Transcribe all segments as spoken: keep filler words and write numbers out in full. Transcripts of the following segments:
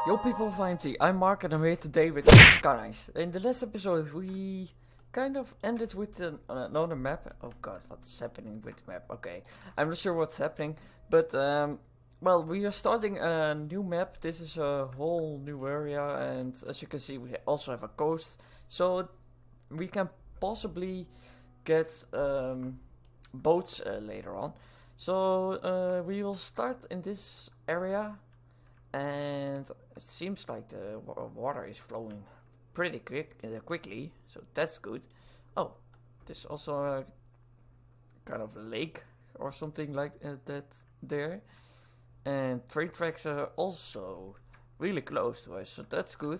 Yo people of I M T, I'm Mark and I'm here today with Skylines. In the last episode we kind of ended with an, uh, another map. Oh god, what's happening with the map? Okay, I'm not sure what's happening, but um, well, we are starting a new map. This is a whole new area, and as you can see we also have a coast, so we can possibly get um, boats uh, later on. So uh, we will start in this area. And it seems like the water is flowing pretty quick, uh, quickly, so that's good. Oh, there's also a kind of lake or something like uh, that there. And train tracks are also really close to us, so that's good.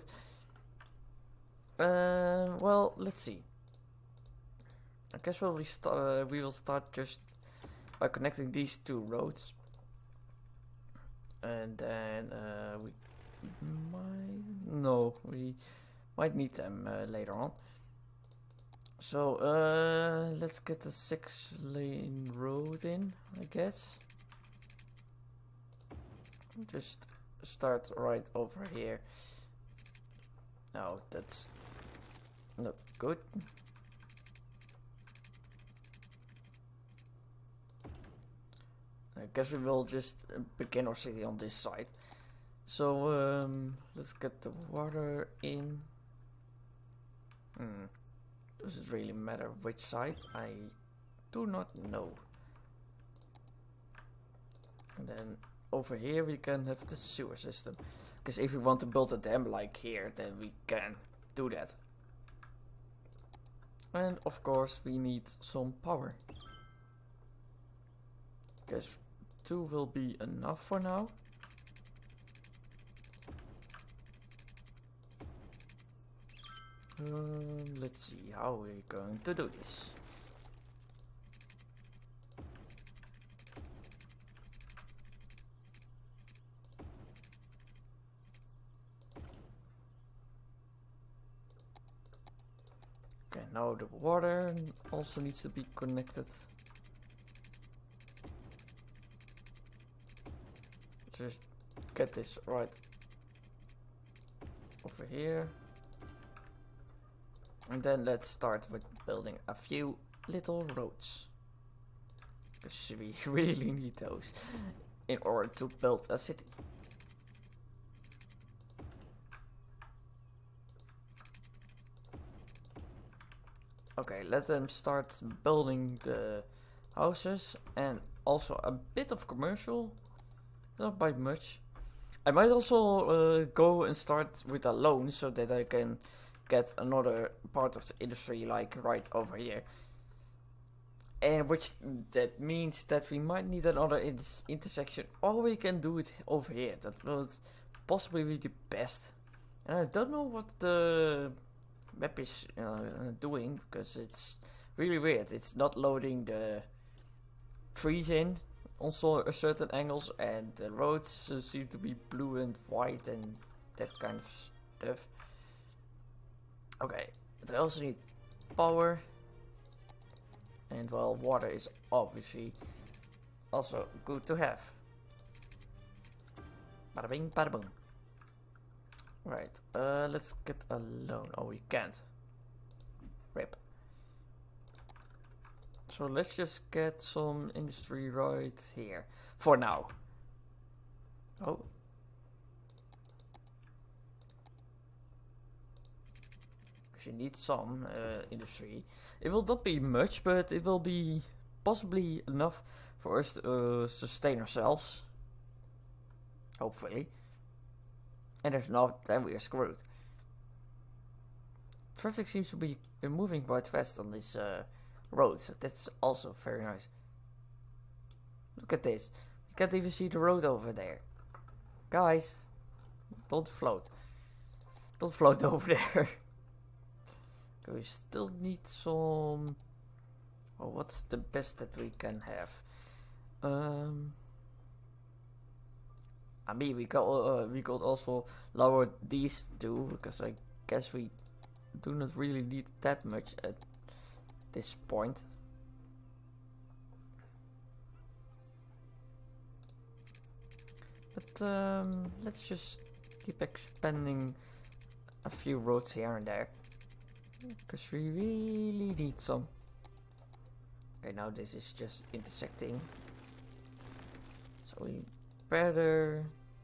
Uh, well, let's see. I guess we'll we, st uh, we will start just by connecting these two roads. And then uh, we might no, we might need them uh, later on. So uh, let's get the six-lane road in, I guess. Just start right over here. No, that's not good. I guess we will just begin our city on this side. So um, let's get the water in. Hmm. Does it really matter which side? I do not know. And then over here we can have the sewer system. Because if we want to build a dam like here, then we can do that. And of course we need some power. Guess two will be enough for now. Um, let's see how we're going to do this. Okay, now the water also needs to be connected. Just get this right over here. And then let's start with building a few little roads. Because we really need those in order to build a city. Okay, let them start building the houses and also a bit of commercial. Not by much. I might also uh, go and start with a loan so that I can get another part of the industry like right over here. And which that means that we might need another in intersection, or we can do it over here. That will possibly be the best. And I don't know what the map is uh, doing, because it's really weird. It's not loading the trees in also a certain angles, and the roads uh, seem to be blue and white and that kind of stuff. Okay, but I also need power, and well, water is obviously also good to have. Bada bing, bada boom. Right, uh, let's get a loan. Oh, we can't. Rip. So let's just get some industry right here for now. Oh. Because you need some uh, industry. It will not be much, but it will be possibly enough for us to uh, sustain ourselves. Hopefully. And if not, then we are screwed. Traffic seems to be moving quite fast on this uh, road, so that's also very nice. Look at this. You can't even see the road over there. Guys, don't float. Don't float over there. Okay, we still need some... Oh, what's the best that we can have? Um... I mean, we could, uh, we could also lower these two, because I guess we do not really need that much at this point. But um, let's just keep expanding a few roads here and there. Because we really need some. Okay, now this is just intersecting. So we better...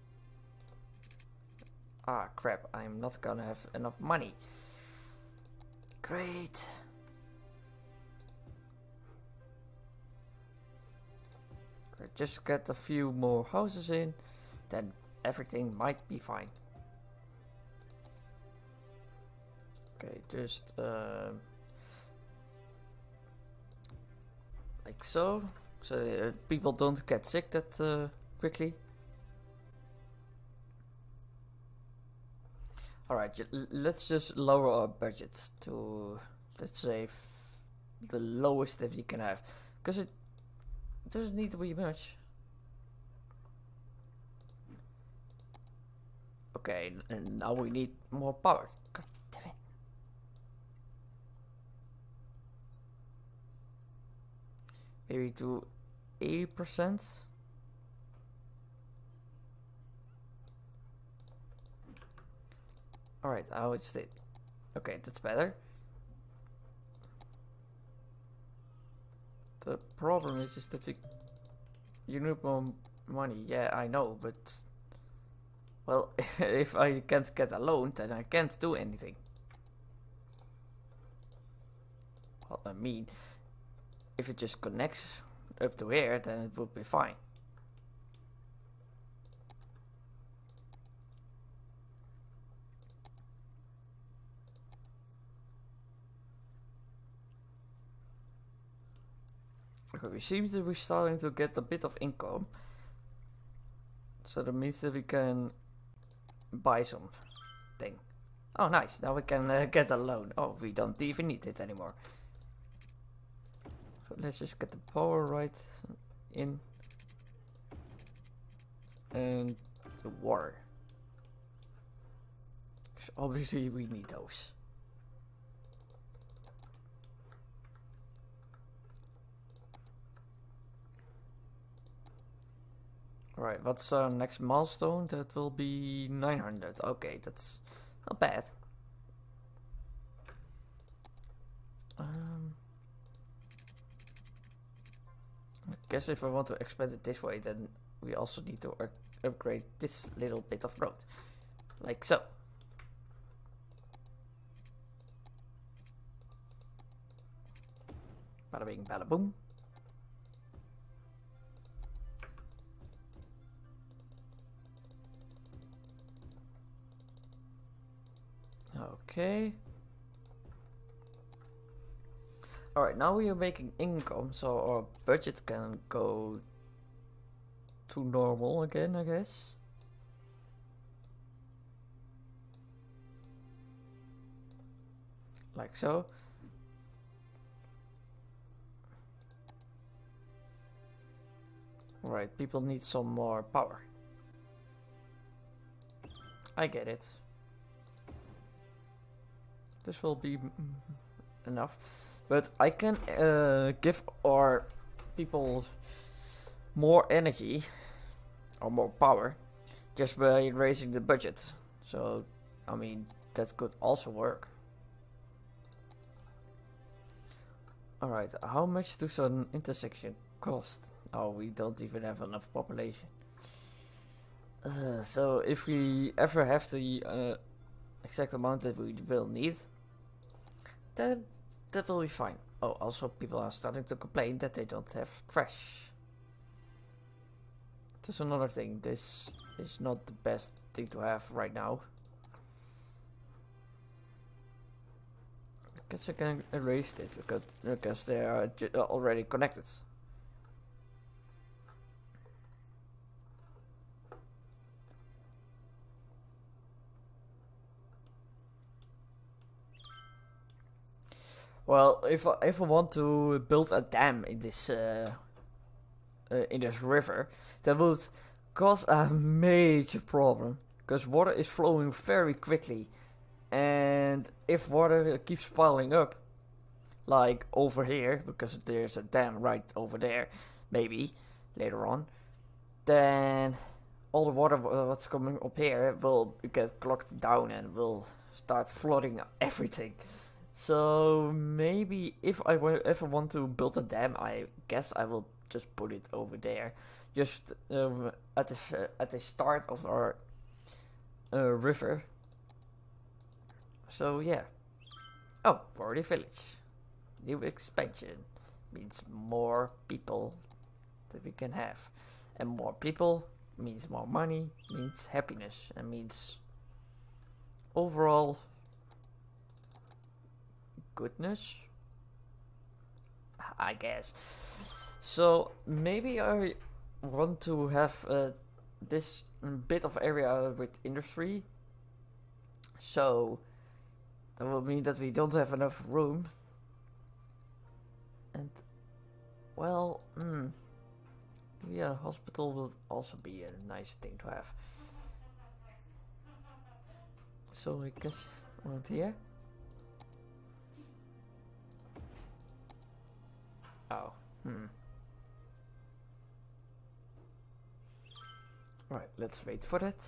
Ah, crap, I'm not gonna have enough money. Great. Just get a few more houses in, then everything might be fine. Okay, just uh, like so, so uh, people don't get sick that uh, quickly. Alright, let's just lower our budget to, let's say, f the lowest that we can have, because it doesn't need to be much. Okay, and now we need more power. God damn it. Maybe to eighty percent. Alright, how it's it. Okay, that's better. The problem is, is that we, you need more money. Yeah, I know, but well, if I can't get a loan, then I can't do anything. Well, I mean, if it just connects up to here, then it would be fine. Okay, we seem to be starting to get a bit of income. So that means that we can buy something. Oh, nice. Now we can uh, get a loan. Oh, we don't even need it anymore. So let's just get the power right in. And the water. So obviously we need those. Alright, what's our next milestone? That will be nine hundred. Okay, that's not bad. Um, I guess if I want to expand it this way, then we also need to upgrade this little bit of road. Like so. Bada bing, bada boom. Okay. Alright, now we are making income, so our budget can go to normal again, I guess. Like so. Alright, people need some more power. I get it. This will be enough, but I can uh, give our people more energy or more power just by raising the budget. So, I mean, that could also work. Alright, how much does an intersection cost? Oh, we don't even have enough population. Uh, so, if we ever have the uh, exact amount that we will need, then that will be fine. Oh, also people are starting to complain that they don't have trash. That's another thing. This is not the best thing to have right now. I guess I can erase it because because they are already connected. Well, if I, if I want to build a dam in this uh, uh, in this river, that would cause a major problem because water is flowing very quickly, and if water keeps piling up, like over here, because there's a dam right over there, maybe later on, then all the water uh, that's coming up here will get clogged down and will start flooding everything. So maybe if I if I want to build a dam, I guess I will just put it over there, just um, at the uh, at the start of our uh, river. So yeah. Oh, Warrior Village. New expansion means more people that we can have, and more people means more money, means happiness, and means overall goodness, I guess. So maybe I want to have uh, this bit of area with industry. So that will mean that we don't have enough room. And well, hmm, maybe a hospital will also be a nice thing to have. So I guess around here. Oh, hmm. Right, let's wait for that.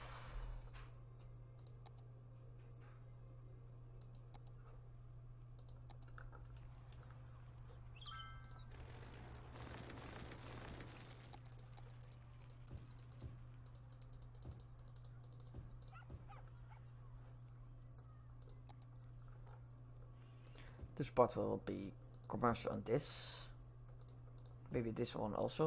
This part will be commercial on this. Maybe this one also.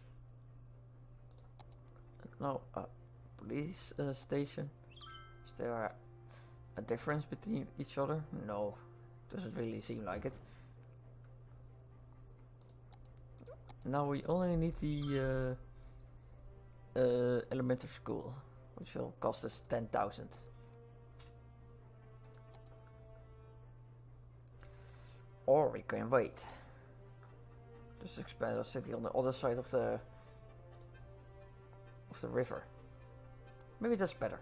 No, uh, police uh, station. Is there a difference between each other? No, doesn't really seem like it. Now we only need the uh, uh, elementary school, which will cost us ten thousand. Or we can wait. Just expand our city on the other side of the of the river. Maybe that's better.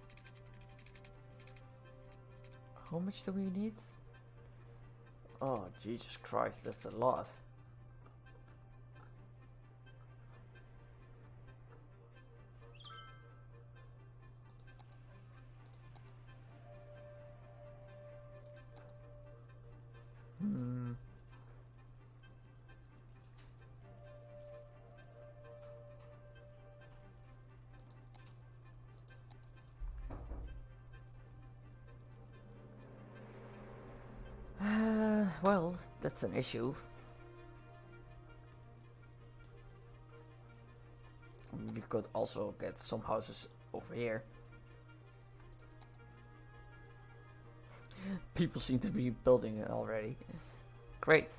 How much do we need? Oh, Jesus Christ, that's a lot. Hmm. Uh, well, that's an issue. We could also get some houses over here. People seem to be building it already. Great.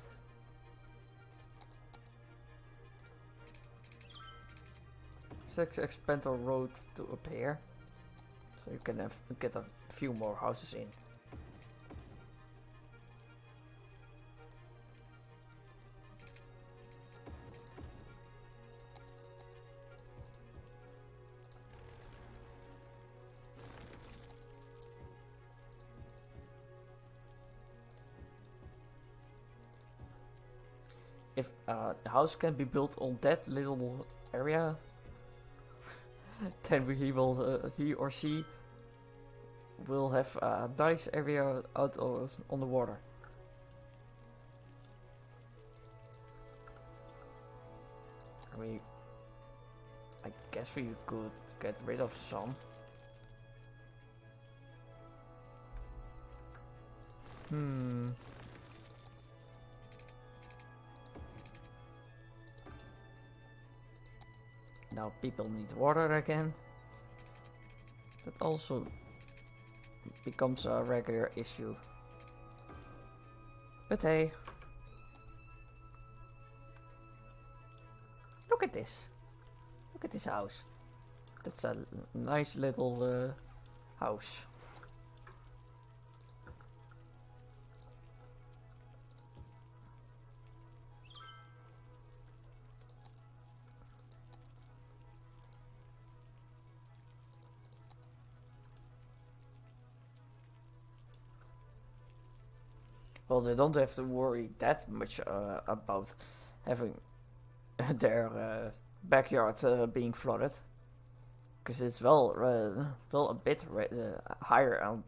Let's expand our road to up here, so you can have, get a few more houses in. If uh, the house can be built on that little area, then we, he will, uh, he or she will have a nice area out of, on the water. I mean, I guess we could get rid of some. Hmm. Now people need water again. That also becomes a regular issue. But hey. Look at this. Look at this house. That's a nice little uh, house. Well, they don't have to worry that much uh, about having their uh, backyard uh, being flooded. because it's well, uh, well a bit uh, higher on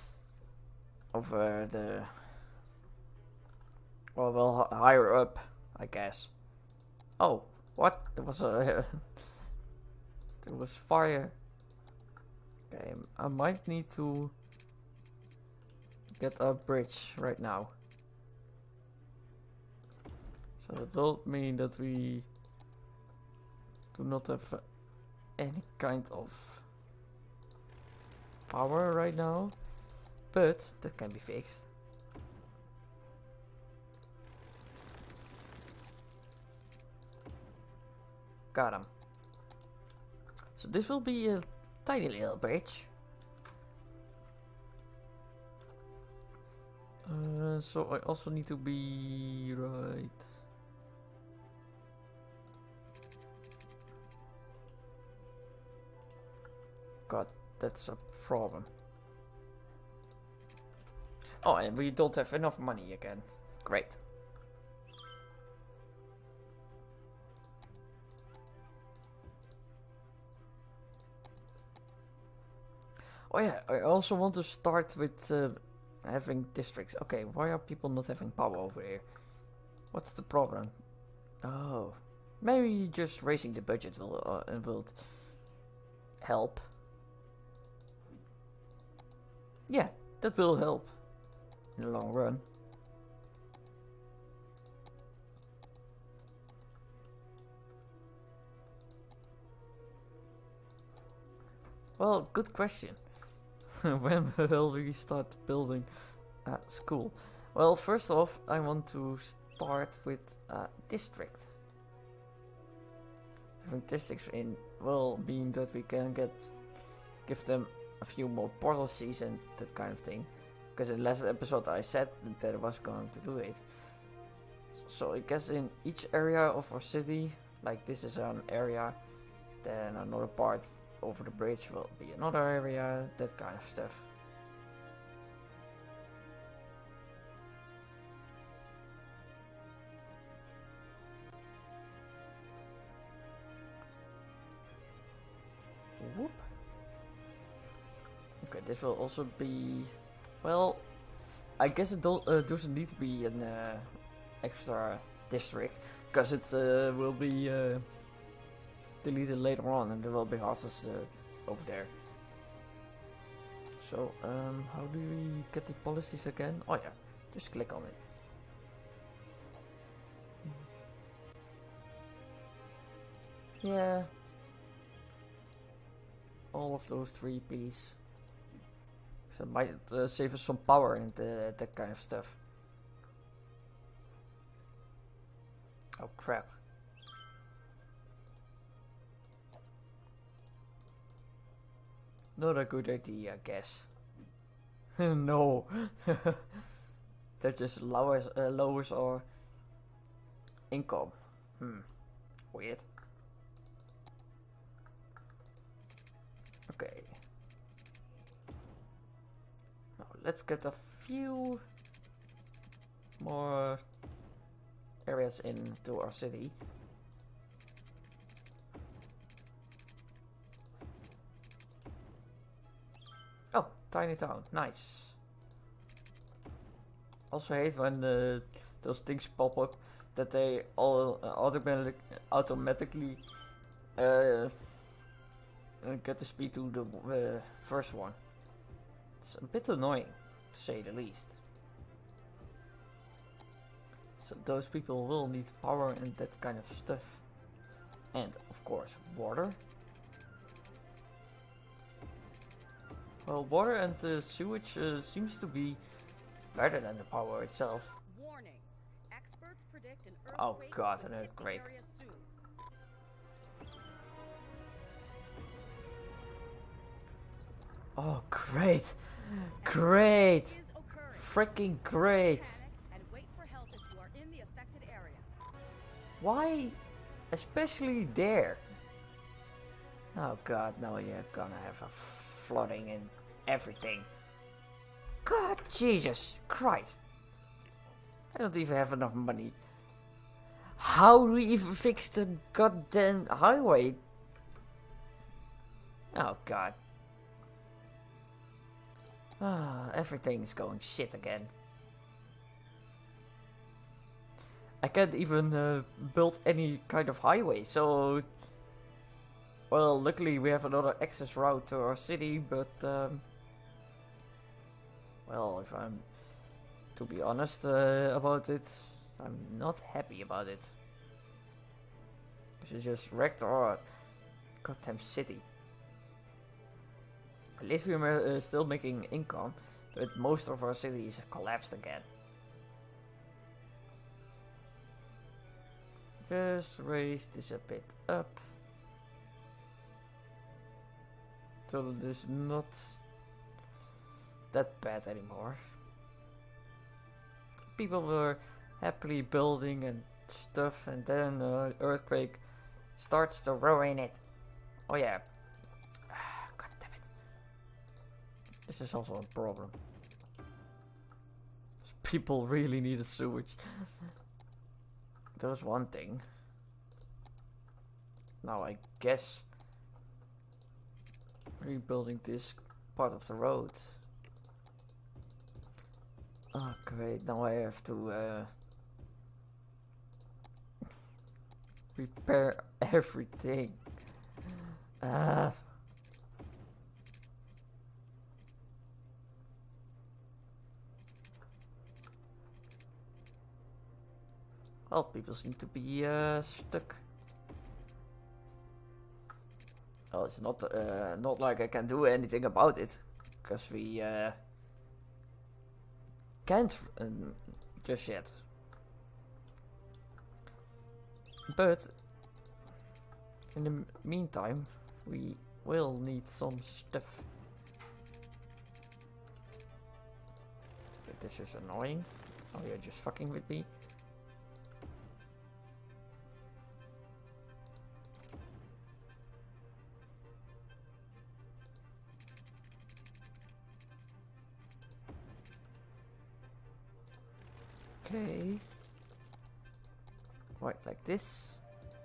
over the, well, well higher up, I guess. Oh, what? There was a, there was fire. Okay, I might need to get a bridge right now. So that will mean that we do not have uh, any kind of power right now, but that can be fixed. Got him. So this will be a tiny little bridge. Uh, so I also need to be right. God, that's a problem. Oh, and we don't have enough money again. Great. Oh yeah, I also want to start with uh, having districts. Okay, why are people not having power over here? What's the problem? Oh, maybe just raising the budget will uh, will help. Yeah, that will help in the long run. Well, good question. When will we start building a school? Well, first off, I want to start with a district. Having districts in will mean that we can get give them a few more policies and that kind of thing. Because in the last episode I said that I was going to do it. So I guess in each area of our city, like this is an area, then another part over the bridge will be another area, that kind of stuff. Whoop. Okay, this will also be, well, I guess it don't, uh, doesn't need to be an uh, extra district, because it uh, will be uh, deleted later on and there will be houses uh, over there. So, um, how do we get the policies again? Oh yeah, just click on it. Yeah. All of those three, please. So it might uh, save us some power and uh, that kind of stuff. Oh crap. Not a good idea, I guess. No. That just lowers, uh, lowers our income. Hmm. Weird. Okay. Now let's get a few more areas into our city. Oh, tiny town, nice. Also hate when uh, those things pop up that they all uh, automatic automatically uh, get the speed to the uh, first one. It's a bit annoying, to say the least. So those people will need power and that kind of stuff. And of course water. Well, water and the sewage uh, seems to be better than the power itself. Warning. Experts predict an Oh earthquake god, will an hit the earthquake. area soon. Oh great! Great! Is occurring. Freaking great! Panic and wait for help if you are in the affected area. Why? Especially there. Oh god, now you're gonna have a flooding and everything. God, Jesus Christ. I don't even have enough money. How do we even fix the goddamn highway? Oh god. Ah, everything's going shit again. I can't even uh, build any kind of highway, so... Well, luckily we have another access route to our city, but... Um, well, if I'm... To be honest uh, about it, I'm not happy about it. She just wrecked our goddamn city. At least we're uh, still making income, but most of our cities collapsed again. Just raise this a bit up. So that it's not that bad anymore. People were happily building and stuff, and then uh, earthquake starts to ruin it. Oh yeah. God damn it. This is also a problem. People really needed sewage. That was one thing. Now I guess rebuilding this part of the road. Oh great, now I have to uh, repair everything. Ah. Well, people seem to be uh, stuck. Well, it's not uh, not like I can do anything about it, because we uh, can't um, just yet. But in the m meantime, we will need some stuff. But this is annoying. Oh, you're just fucking with me. Okay. Right, like this.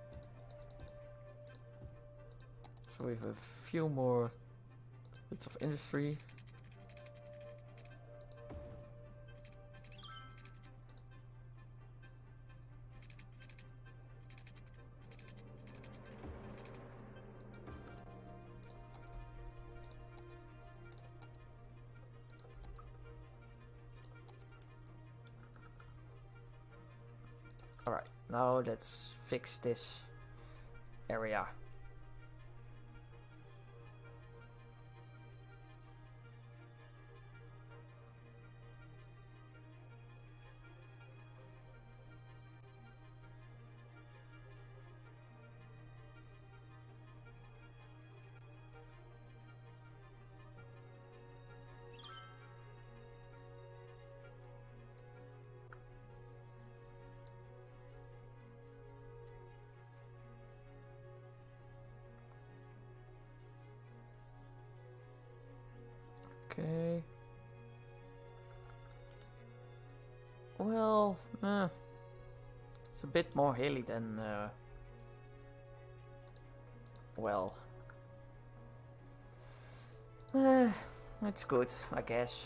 So we have a few more bits of industry. Alright, now let's fix this area. Okay. Well, uh, it's a bit more hilly than, uh, well, uh, it's good, I guess.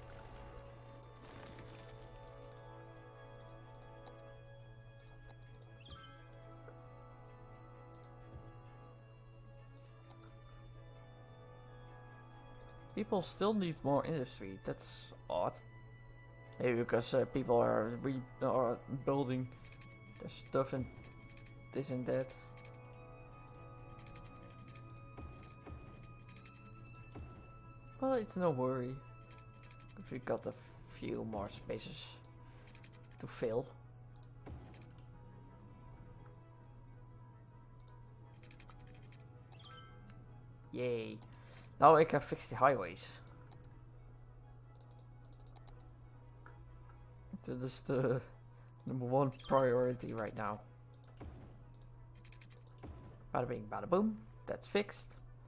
People still need more industry. That's odd. Maybe because uh, people are re are building their stuff and this and that. Well, it's no worry. If we got a few more spaces to fill. Yay. Now I can fix the highways. So that's the number one priority right now. Bada bing, bada boom. That's fixed.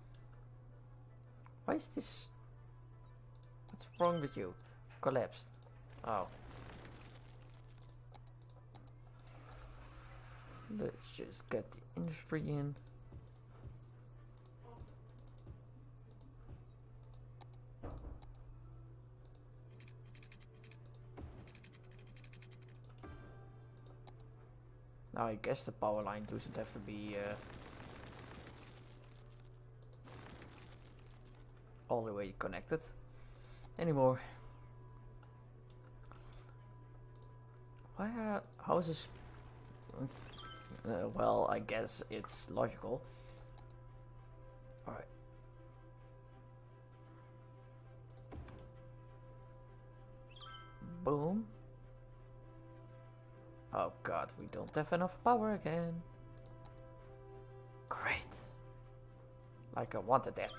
Why is this? What's wrong with you? Collapsed. Oh. Let's just get the industry in. Now I guess the power line doesn't have to be uh, all the way connected anymore. Why are houses? Uh, well, I guess it's logical. Alright. Boom. Oh god, we don't have enough power again. Great. Like I wanted that.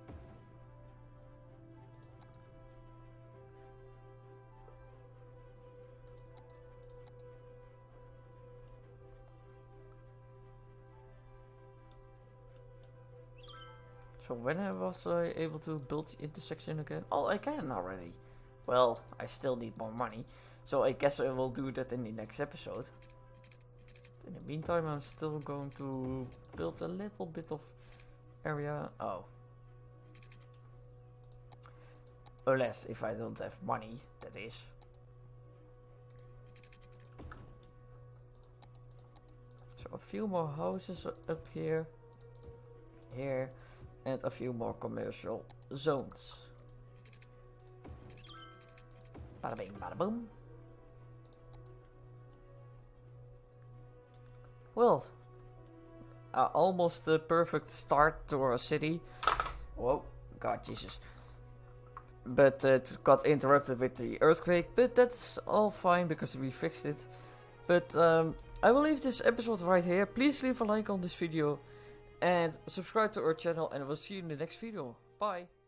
So when I was uh, able to build the intersection again? Oh, I can already. Well, I still need more money. So I guess I will do that in the next episode. In the meantime, I'm still going to build a little bit of area. Oh. Unless if I don't have money, that is. So a few more houses up here. Here. And a few more commercial zones. Bada bing, bada boom. Well, uh, almost a perfect start to our city. Whoa, God, Jesus. But uh, it got interrupted with the earthquake, but that's all fine because we fixed it. But um, I will leave this episode right here. Please leave a like on this video and subscribe to our channel, and we'll see you in the next video. Bye.